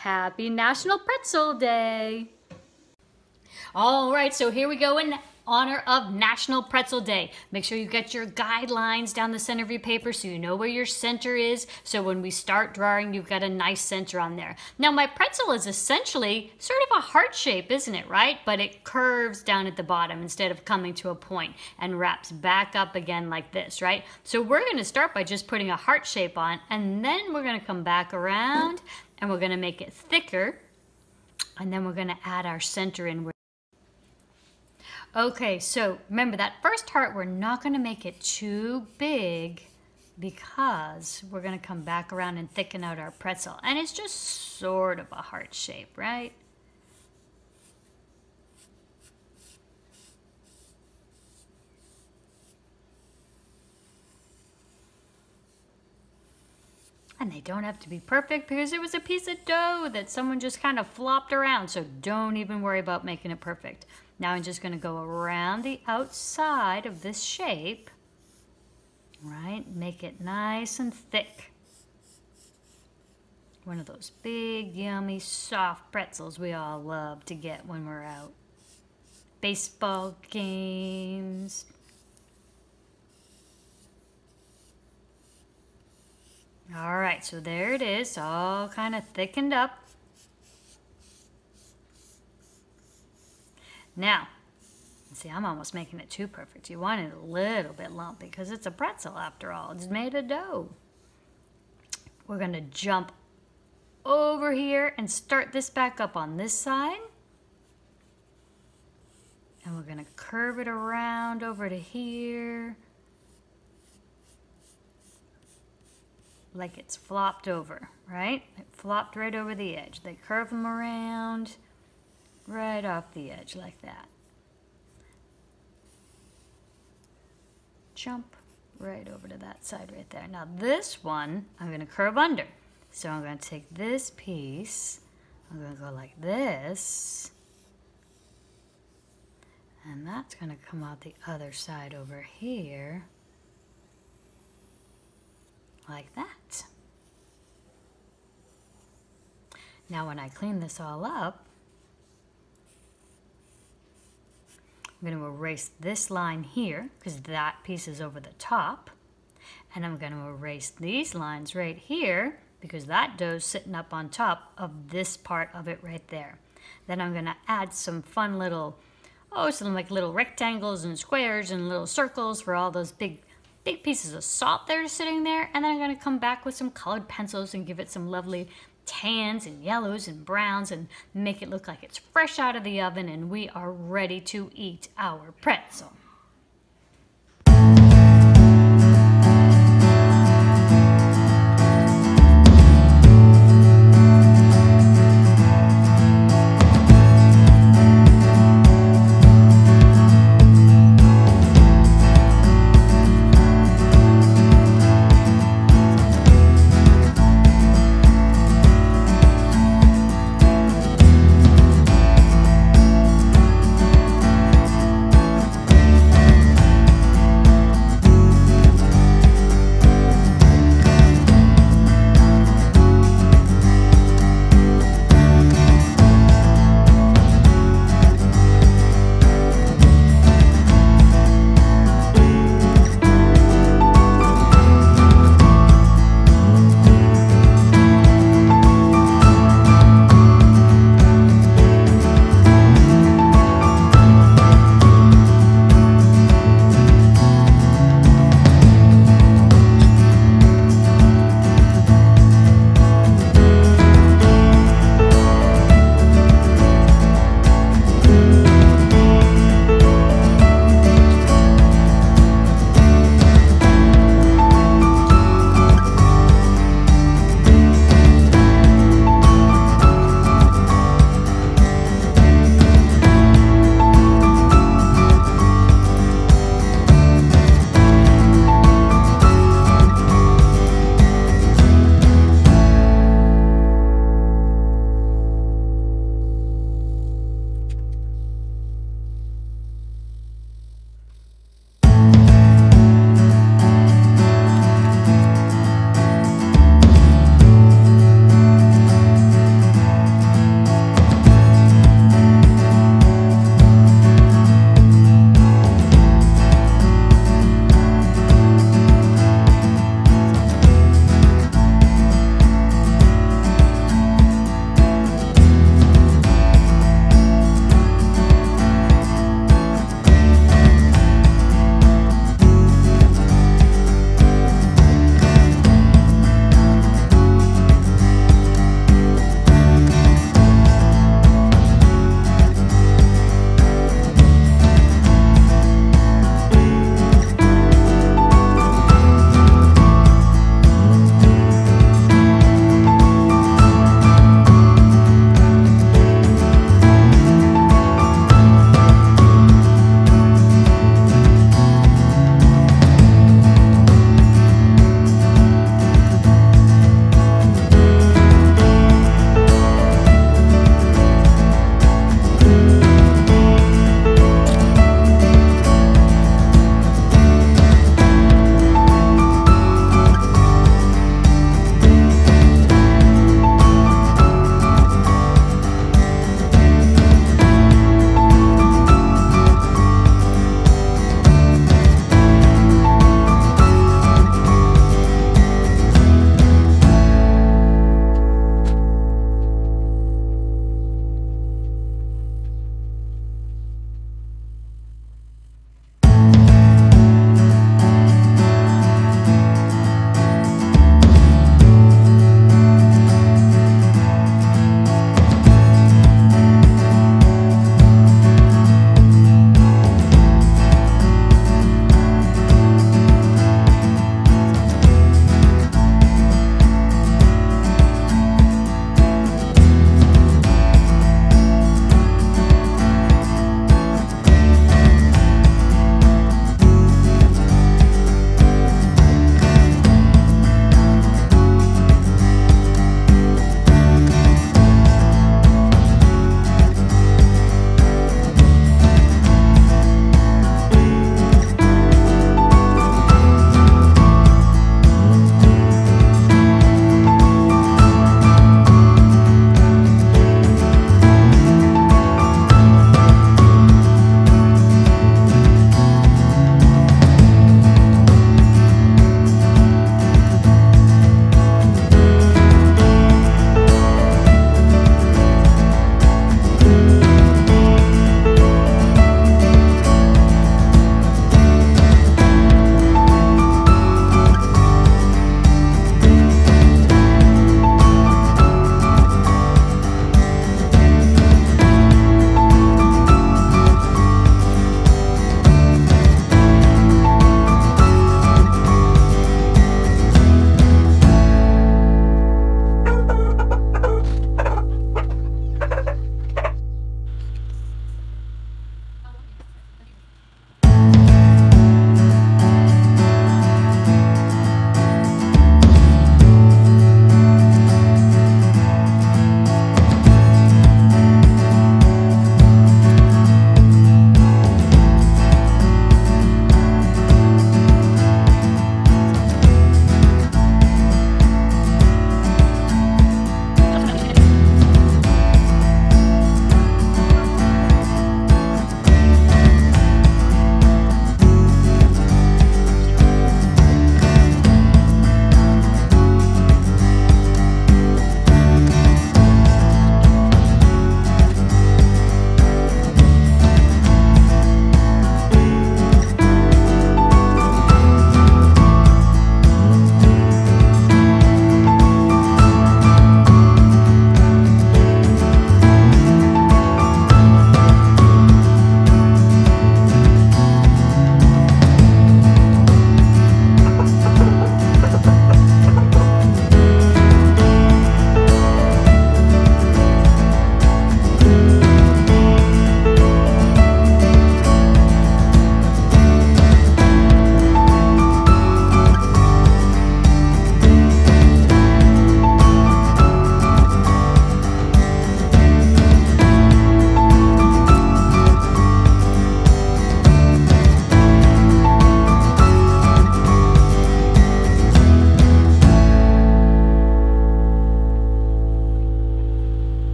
Happy National Pretzel Day! All right, so here we go in honor of National Pretzel Day. Make sure you get your guidelines down the center of your paper so you know where your center is. So when we start drawing, you've got a nice center on there. Now my pretzel is essentially sort of a heart shape, isn't it, right? But it curves down at the bottom instead of coming to a point and wraps back up again like this, right? So we're gonna start by just putting a heart shape on, and then we're gonna come back around and we're gonna make it thicker, and then we're gonna add our center in. Okay, so remember that first heart, we're not going to make it too big because we're going to come back around and thicken out our pretzel. And it's just sort of a heart shape, right? And they don't have to be perfect because it was a piece of dough that someone just kind of flopped around. So don't even worry about making it perfect. Now I'm just going to go around the outside of this shape, right? Make it nice and thick. One of those big, yummy, soft pretzels we all love to get when we're out. Baseball games. All right, so there it is, all kind of thickened up. Now, see, I'm almost making it too perfect. You want it a little bit lumpy because it's a pretzel after all. It's made of dough. We're going to jump over here and start this back up on this side. And we're going to curve it around over to here. Like it's flopped over, right? It flopped right over the edge. They curve them around right off the edge like that. Jump right over to that side right there. Now this one, I'm going to curve under. So I'm going to take this piece, I'm going to go like this, and that's going to come out the other side over here. Like that. Now when I clean this all up, I'm going to erase this line here because that piece is over the top. And I'm going to erase these lines right here because that dough's sitting up on top of this part of it right there. Then I'm going to add some fun little, some like little rectangles and squares and little circles for all those big pieces of salt that are sitting there, and then I'm going to come back with some colored pencils and give it some lovely tans and yellows and browns and make it look like it's fresh out of the oven and we are ready to eat our pretzel.